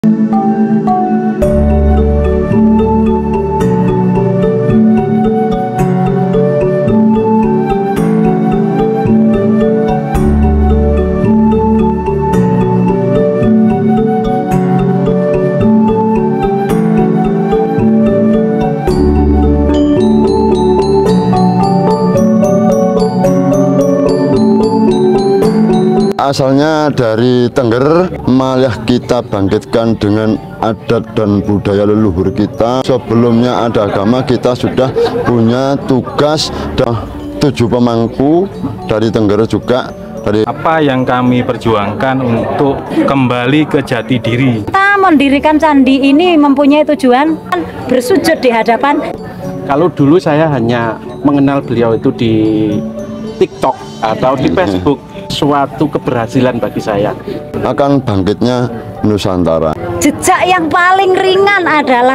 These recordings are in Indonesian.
Asalnya dari Tengger, malah kita bangkitkan dengan adat dan budaya leluhur kita. Sebelumnya ada agama, kita sudah punya tugas dan 7 pemangku dari Tengger juga. Apa yang kami perjuangkan untuk kembali ke jati diri. Kita mendirikan candi ini mempunyai tujuan bersujud di hadapan. Kalau dulu saya hanya mengenal beliau itu di TikTok atau di Facebook, suatu keberhasilan bagi saya. Akan bangkitnya Nusantara. Jejak yang paling ringan adalah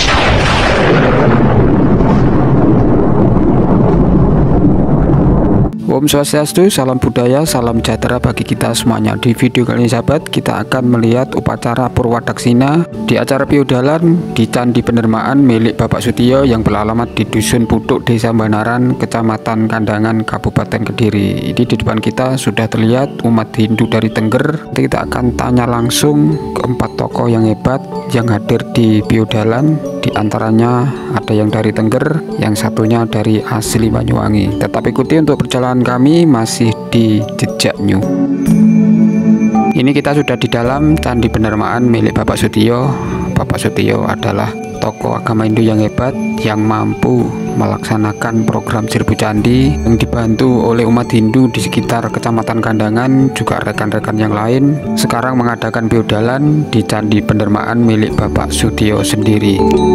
Om Swastiastu, salam budaya, salam sejahtera bagi kita semuanya. Di video kali ini sahabat, kita akan melihat upacara Purwadaksina di acara Piodalan di Candi Pendermaan milik Bapak Sutio yang beralamat di Dusun Putuk, Desa Banaran, Kecamatan Kandangan, Kabupaten Kediri. Ini di depan kita sudah terlihat umat Hindu dari Tengger. Nanti kita akan tanya langsung ke 4 tokoh yang hebat yang hadir di Piodalan. Di antaranya ada yang dari Tengger, yang satunya dari asli Banyuwangi. Tetap ikuti untuk perjalanan kami masih di Jejak New. Ini kita sudah di dalam Candi Pendermaan milik Bapak Sutio. Bapak Sutio adalah tokoh agama Hindu yang hebat yang mampu melaksanakan program Serbu Candi yang dibantu oleh umat Hindu di sekitar Kecamatan Kandangan, juga rekan-rekan yang lain. Sekarang mengadakan Piodalan di Candi Pendermaan milik Bapak Sutio sendiri.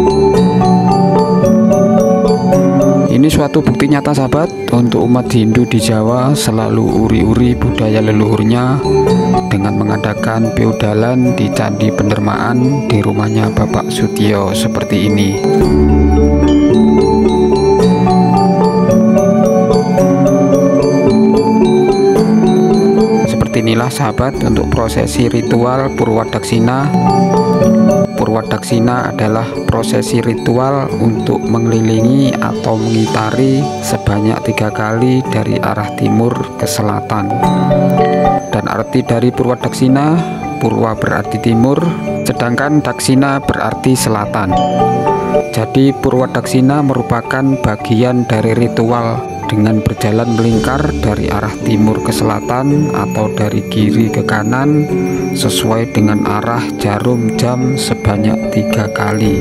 Ini suatu bukti nyata sahabat untuk umat Hindu di Jawa selalu uri-uri budaya leluhurnya dengan mengadakan Piodalan di Candi Pendermaan di rumahnya Bapak Sutio seperti ini. Seperti inilah sahabat untuk prosesi ritual Purwadaksina. Purwadaksina adalah prosesi ritual untuk mengelilingi atau mengitari sebanyak 3 kali dari arah timur ke selatan. Dan arti dari Purwadaksina, Purwa berarti timur, sedangkan Daksina berarti selatan. Jadi Purwadaksina merupakan bagian dari ritual dengan berjalan melingkar dari arah timur ke selatan atau dari kiri ke kanan sesuai dengan arah jarum jam sebanyak 3 kali.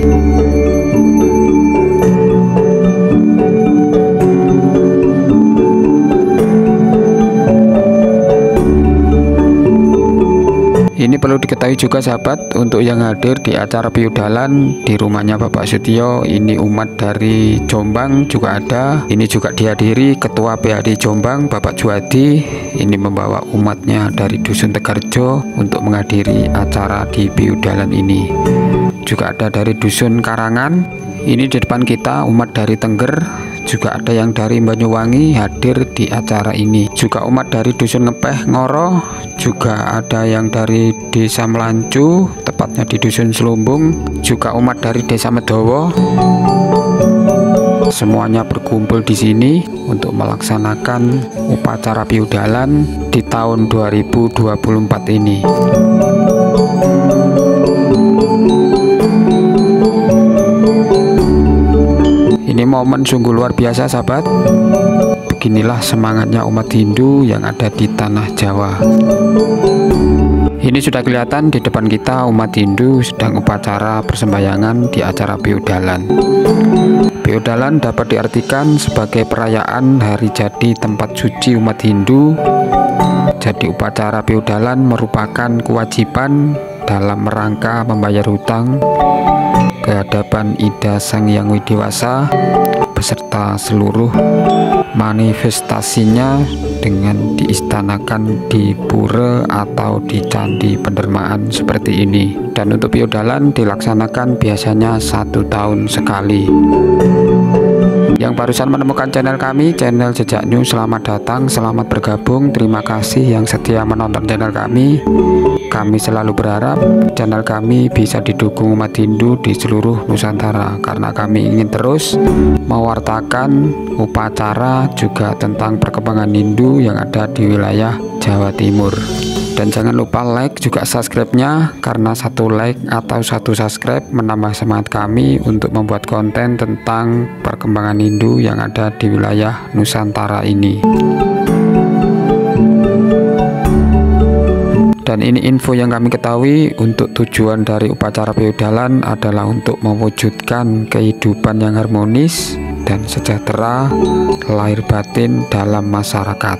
Ini perlu diketahui juga sahabat, untuk yang hadir di acara Piodalan di rumahnya Bapak Sutio, ini umat dari Jombang juga ada. Ini juga dihadiri Ketua PHD Jombang Bapak Juwadi. Ini membawa umatnya dari Dusun Tegarjo untuk menghadiri acara di Piodalan ini. Juga ada dari Dusun Karangan. Ini di depan kita umat dari Tengger. Juga ada yang dari Banyuwangi hadir di acara ini. Juga umat dari Dusun Ngepeh Ngoro. Juga ada yang dari Desa Melancu, tepatnya di Dusun Selumbung. Juga umat dari Desa Medowo. Semuanya berkumpul di sini untuk melaksanakan upacara Piodalan di tahun 2024 ini. Ini momen sungguh luar biasa sahabat. Beginilah semangatnya umat Hindu yang ada di tanah Jawa. Ini sudah kelihatan di depan kita umat Hindu sedang upacara persembahyangan di acara Piodalan. Piodalan dapat diartikan sebagai perayaan hari jadi tempat suci umat Hindu. Jadi upacara Piodalan merupakan kewajiban dalam rangka membayar hutang ke hadapan Ida Sang Hyang Widewasa beserta seluruh manifestasinya dengan diistanakan di pura atau di Candi Pendermaan seperti ini. Dan untuk Piodalan dilaksanakan biasanya 1 tahun sekali. Yang barusan menemukan channel kami, channel Jejak New, selamat datang, selamat bergabung. Terima kasih yang setia menonton channel kami. Kami selalu berharap channel kami bisa didukung umat Hindu di seluruh Nusantara, karena kami ingin terus mewartakan upacara juga tentang perkembangan Hindu yang ada di wilayah Jawa Timur. Dan jangan lupa like juga subscribe-nya, karena satu like atau satu subscribe menambah semangat kami untuk membuat konten tentang perkembangan Hindu yang ada di wilayah Nusantara ini. Dan ini info yang kami ketahui, untuk tujuan dari upacara feodalan adalah untuk mewujudkan kehidupan yang harmonis dan sejahtera lahir batin dalam masyarakat.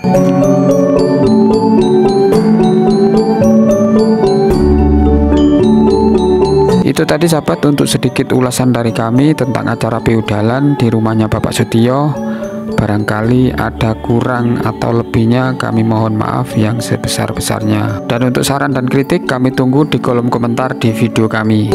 Itu tadi sahabat untuk sedikit ulasan dari kami tentang acara feodalan di rumahnya Bapak Sutio. Barangkali ada kurang atau lebihnya, kami mohon maaf yang sebesar-besarnya. Dan untuk saran dan kritik kami tunggu di kolom komentar di video kami.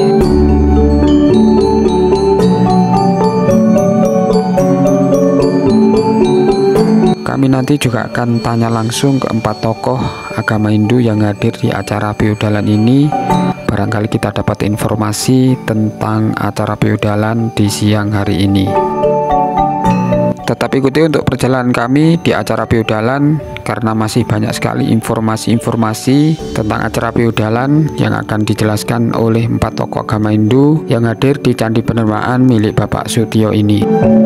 Kami nanti juga akan tanya langsung ke 4 tokoh agama Hindu yang hadir di acara feodalan ini. Barangkali kita dapat informasi tentang acara feodalan di siang hari ini. Tetap ikuti untuk perjalanan kami di acara feodalan, karena masih banyak sekali informasi-informasi tentang acara feodalan yang akan dijelaskan oleh 4 tokoh agama Hindu yang hadir di Candi Penermaan milik Bapak Sutio ini.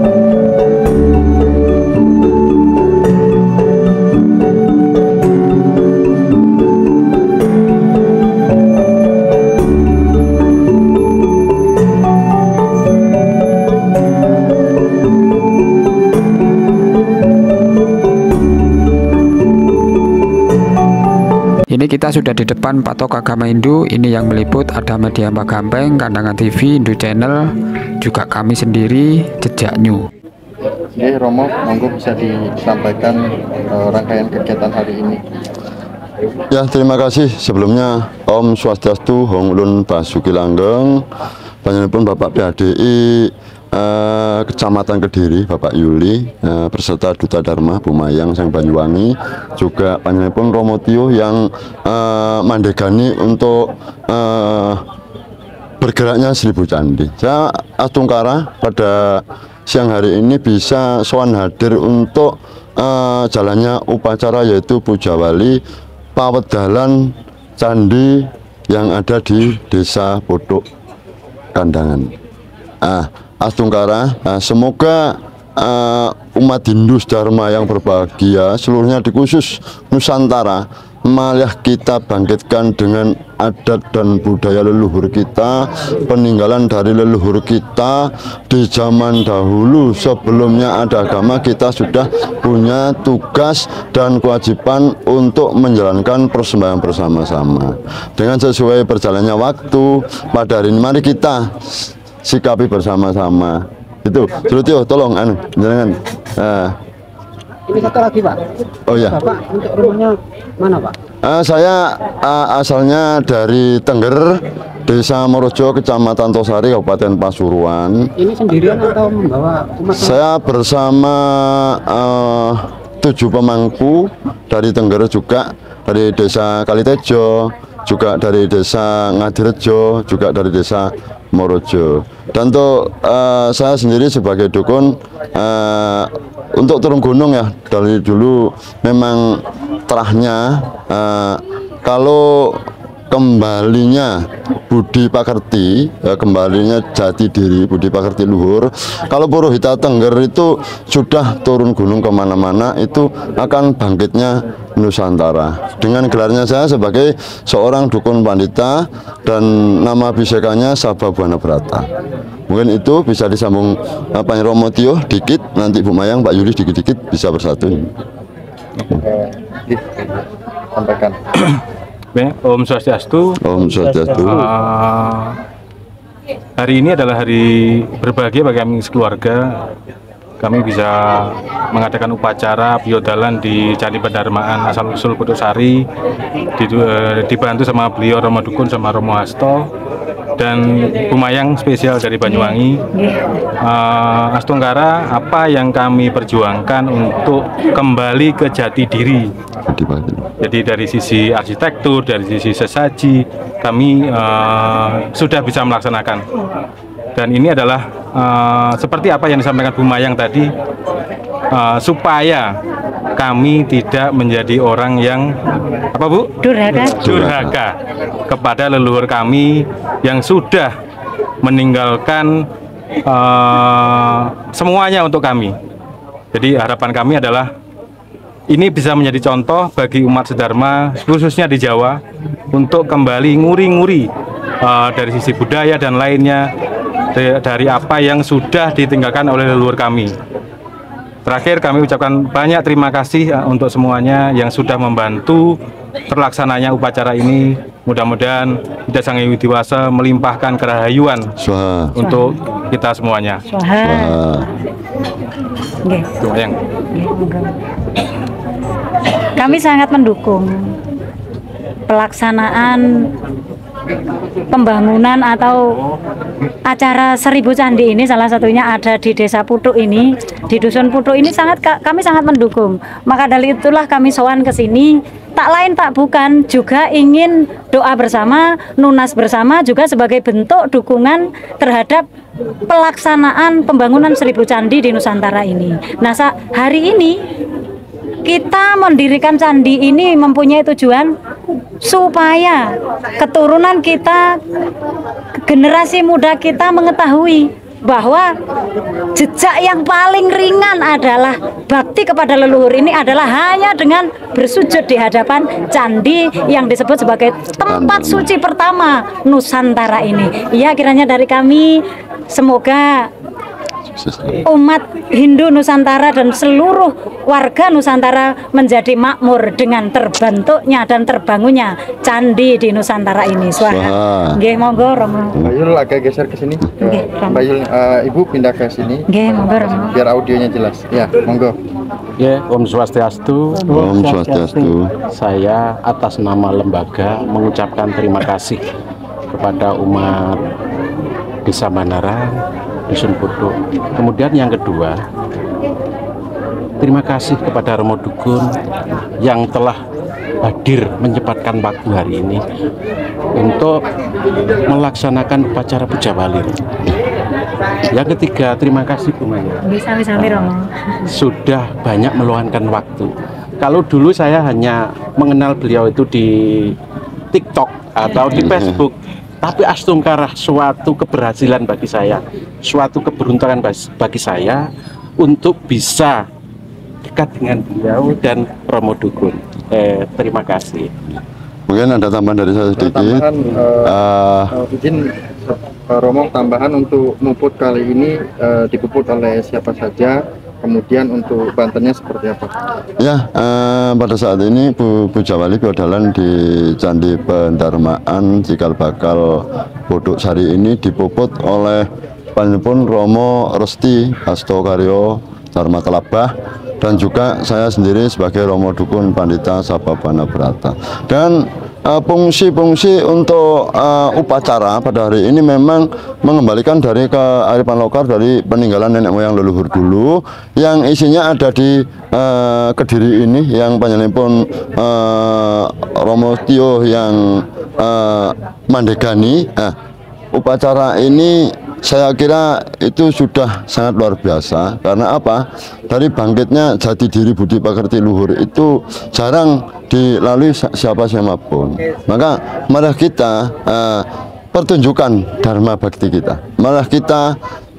Ini kita sudah di depan patok agama Hindu. Ini yang meliput ada Media Mbak Gampeng, Kandangan TV, Hindu Channel, juga kami sendiri Jejak New. Oke, Romo, monggo bisa disampaikan rangkaian kegiatan hari ini. Ya, terima kasih. Sebelumnya Om Swastiastu, Hong Ulun Basuki Langgeng, panjenenganipun Bapak PHDI Kecamatan Kediri, Bapak Yuli, beserta Duta Dharma Bumayang Sang Banyuwangi, juga panjenenganipun Romo Tio yang mandegani untuk bergeraknya 1000 candi. Saya Astungkara pada siang hari ini bisa sowan hadir untuk jalannya upacara, yaitu Puja Wali Pawedalan Candi yang ada di Desa Podok Kandangan. Astungkara, semoga umat Hindu Dharma yang berbahagia seluruhnya, di khusus Nusantara, malah kita bangkitkan dengan adat dan budaya leluhur kita, peninggalan dari leluhur kita di zaman dahulu. Sebelumnya ada agama, kita sudah punya tugas dan kewajiban untuk menjalankan persembahan bersama-sama. Dengan sesuai berjalannya waktu, pada hari ini mari kita sikapi bersama-sama. Itu Sutio, tolong jangan. Ini satu lagi, Pak. Oh ya. Bapak untuk rumahnya mana, Pak? Saya asalnya dari Tengger, Desa Morojo, Kecamatan Tosari, Kabupaten Pasuruan. Ini sendirian atau membawa umat? Saya bersama 7 pemangku dari Tengger, juga dari Desa Kalitejo, juga dari Desa Ngadirejo, juga dari Desa Morojo. Dan untuk saya sendiri sebagai dukun, untuk turun gunung ya, dari dulu memang terahnya kalau kembalinya budi pakerti, kembalinya jati diri, budi pakerti luhur. Kalau Purohita Tengger itu sudah turun gunung kemana-mana, itu akan bangkitnya Nusantara. Dengan gelarnya saya sebagai seorang dukun pandita dan nama bisekannya Sababwana Brata. Mungkin itu bisa disambung Pak Romo Tio dikit, nanti Bu Mayang, Pak Yuli dikit-dikit bisa bersatu. Sampaikan. Om Swastiastu. Om Swastiastu. Hari ini adalah hari berbahagia bagi kami sekeluarga. Kami bisa mengadakan upacara feodalan di Candi Pendarmaan asal usul Podok Sari, dibantu sama beliau Romo Dukun sama Romo Hasto. dan Bumayang spesial dari Banyuwangi. Astungkara, apa yang kami perjuangkan untuk kembali ke jati diri. Jadi dari sisi arsitektur, dari sisi sesaji, kami sudah bisa melaksanakan. Dan ini adalah seperti apa yang disampaikan Bumayang tadi, supaya kami tidak menjadi orang yang apa Bu? Durhaka kepada leluhur kami yang sudah meninggalkan semuanya untuk kami. Jadi harapan kami adalah ini bisa menjadi contoh bagi umat sedharma khususnya di Jawa untuk kembali nguri-nguri dari sisi budaya dan lainnya dari apa yang sudah ditinggalkan oleh leluhur kami. Terakhir kami ucapkan banyak terima kasih untuk semuanya yang sudah membantu terlaksananya upacara ini. Mudah-mudahan Ida Sang Hyang Widi Wasa melimpahkan kerahayuan untuk kita semuanya. Bumayang. Kami sangat mendukung pelaksanaan pembangunan atau acara 1000 candi ini, salah satunya ada di Desa Putuk ini, di Dusun Putuk ini kami sangat mendukung. Maka dari itulah kami sowan ke sini, tak lain tak bukan juga ingin doa bersama, nunas bersama juga sebagai bentuk dukungan terhadap pelaksanaan pembangunan 1000 candi di Nusantara ini. Nah, hari ini kita mendirikan candi ini mempunyai tujuan supaya keturunan kita, generasi muda kita mengetahui bahwa jejak yang paling ringan adalah bakti kepada leluhur ini adalah hanya dengan bersujud di hadapan candi yang disebut sebagai tempat suci pertama Nusantara ini. Ya, kiranya dari kami semoga umat Hindu Nusantara dan seluruh warga Nusantara menjadi makmur dengan terbentuknya dan terbangunnya candi di Nusantara ini. Swaha. Nggih, monggo Romo. Mbak Yul agak geser ke sini. Mbak Yul, Ibu pindah ke sini. Nggih, monggo Romo. Biar audionya jelas. Ya, monggo. Ya, Om Swastiastu. Om Swastiastu. Saya atas nama lembaga mengucapkan terima kasih kepada umat Desa Banaran, Dusun Putuk. Kemudian yang kedua, terima kasih kepada Romo Dukun yang telah hadir menyempatkan waktu hari ini untuk melaksanakan upacara Puja Walir. Yang ketiga, terima kasih Bumayang. Sudah banyak meluangkan waktu. Kalau dulu saya hanya mengenal beliau itu di TikTok atau di Facebook. Tapi Astungkara suatu keberhasilan bagi saya, suatu keberuntungan bagi saya untuk bisa dekat dengan beliau dan Romo Dukun. Terima kasih. Mungkin ada tambahan dari saya sedikit. Izin Romo, tambahan untuk muput kali ini dipuput oleh siapa saja? Kemudian untuk bantennya seperti apa? Ya, pada saat ini Puja Wali Biodalan di Candi Pendarmaan Cikal Bakal Putuk Sari ini dipuput oleh Panjenengan Romo Resti Hastokaryo Dharma Telabah dan juga saya sendiri sebagai Romo Dukun Pandita Sababana Brata. Dan fungsi-fungsi untuk upacara pada hari ini memang mengembalikan dari kearifan lokal dari peninggalan nenek moyang leluhur dulu yang isinya ada di Kediri ini yang panjenenganipun Romo Tio yang Mandegani. Upacara ini saya kira itu sudah sangat luar biasa. Karena apa? Dari bangkitnya jati diri budi pekerti luhur itu jarang dilalui siapapun. Maka malah kita pertunjukan dharma bakti kita, malah kita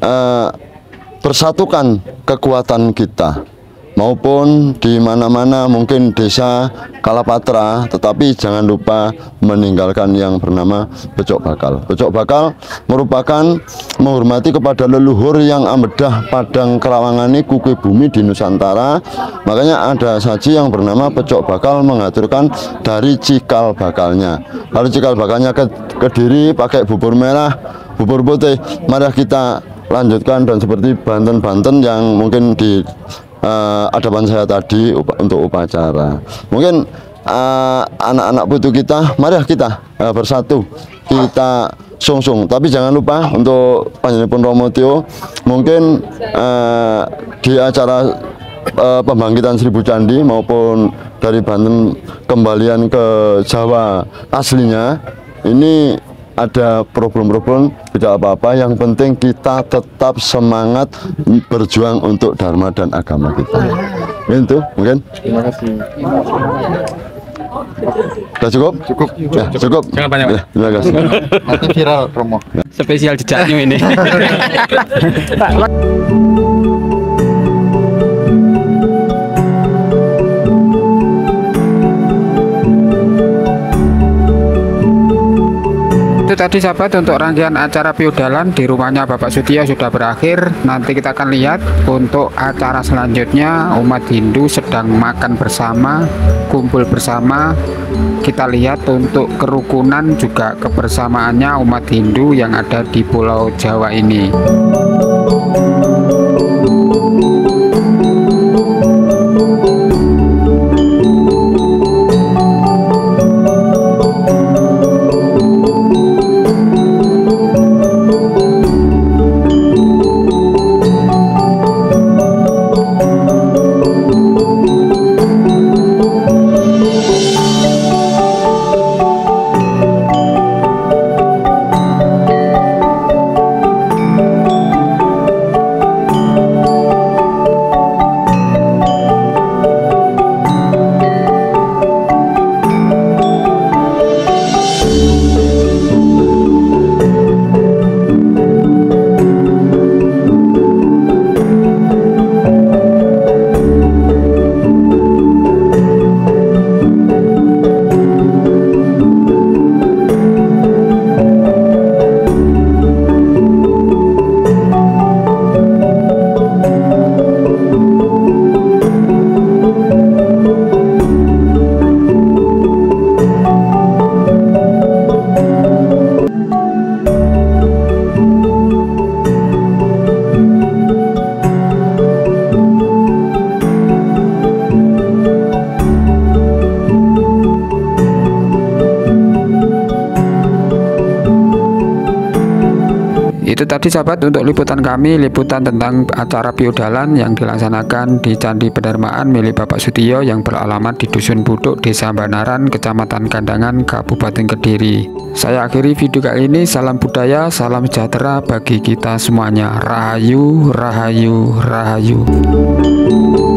persatukan kekuatan kita, maupun di mana-mana mungkin desa Kalapatra, tetapi jangan lupa meninggalkan yang bernama Pecok Bakal. Pecok Bakal merupakan menghormati kepada leluhur yang ambedah padang kerawangani kuku bumi di Nusantara. Makanya ada saji yang bernama Pecok Bakal mengaturkan dari cikal bakalnya. Kalau cikal bakalnya ke Kediri pakai bubur merah, bubur putih, mari kita lanjutkan dan seperti Banten-Banten yang mungkin di hadapan saya tadi untuk upacara. Mungkin anak-anak putu kita, mari kita bersatu, kita sungsung. Tapi jangan lupa untuk panjenenganipun Romo Tio, mungkin di acara pembangkitan Seribu Candi maupun dari Banten kembalian ke Jawa aslinya, ini ada problem-problem tidak apa-apa, yang penting kita tetap semangat berjuang untuk dharma dan agama kita. Itu mungkin. Terima kasih. Sudah cukup? Cukup. Ya, cukup. Jangan banyak, Pak. Ya, terima kasih. Nanti viral Romo. Spesial jejaknya ini. Itu tadi sahabat, untuk rangkaian acara piudalan di rumahnya Bapak Sutio sudah berakhir. Nanti kita akan lihat untuk acara selanjutnya, umat Hindu sedang makan bersama, kumpul bersama. Kita lihat untuk kerukunan juga kebersamaannya umat Hindu yang ada di Pulau Jawa ini. Itu tadi sahabat untuk liputan kami, liputan tentang acara piudalan yang dilaksanakan di Candi Pendarmaan milik Bapak Sutio yang beralamat di Dusun Putuk, Desa Banaran, Kecamatan Kandangan, Kabupaten Kediri. Saya akhiri video kali ini. Salam budaya, salam sejahtera bagi kita semuanya. Rahayu, rahayu, rahayu.